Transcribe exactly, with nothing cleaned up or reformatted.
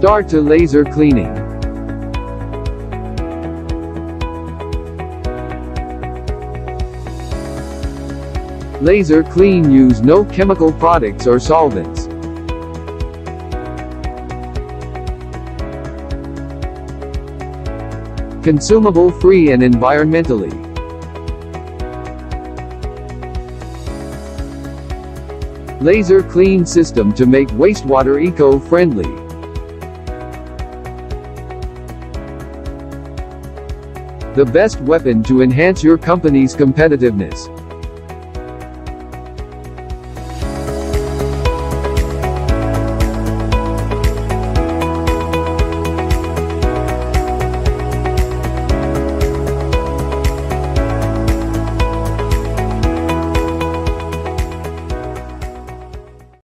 start to laser cleaning. Laser clean use no chemical products or solvents. Consumable free and environmentally. Laser clean system to make wastewater eco-friendly. The best weapon to enhance your company's competitiveness.